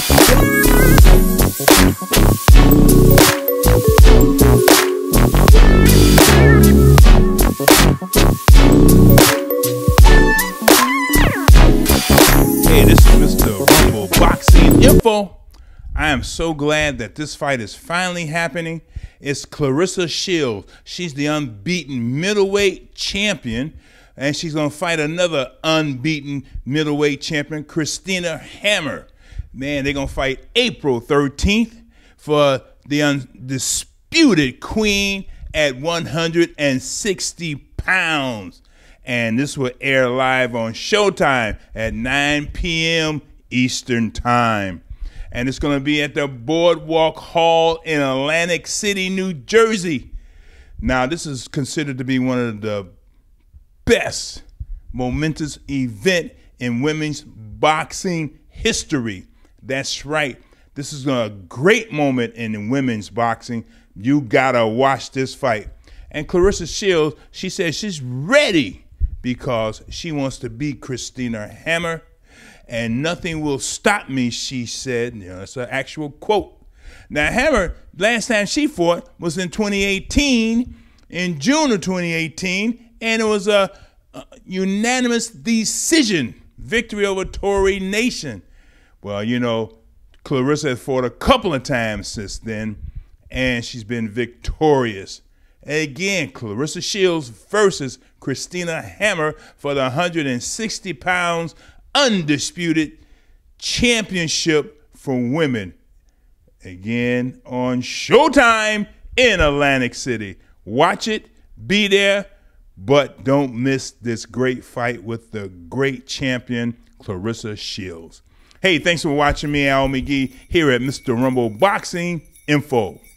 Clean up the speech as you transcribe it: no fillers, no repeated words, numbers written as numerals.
Hey, this is Mr. Rumble Boxing Info. I am so glad that this fight is finally happening. It's Claressa Shields. She's the unbeaten middleweight champion, and she's going to fight another unbeaten middleweight champion, Christina Hammer. Man, they're going to fight April 13th for the undisputed queen at 160 pounds. And this will air live on Showtime at 9 p.m. Eastern Time. And it's going to be at the Boardwalk Hall in Atlantic City, New Jersey. Now, this is considered to be one of the best momentous event in women's boxing history. That's right. This is a great moment in women's boxing. You got to watch this fight. And Claressa Shields, she says she's ready because she wants to beat Christina Hammer. And nothing will stop me, she said. You know, that's an actual quote. Now, Hammer, last time she fought was in 2018, in June of 2018, and it was a unanimous decision victory over Tory Nation. Well, you know, Claressa has fought a couple of times since then, and she's been victorious. Again, Claressa Shields versus Christina Hammer for the 160 pounds undisputed championship for women. Again, on Showtime in Atlantic City. Watch it, be there, but don't miss this great fight with the great champion, Claressa Shields. Hey, thanks for watching me, Al McGee, here at Mr. Rumble Boxing Info.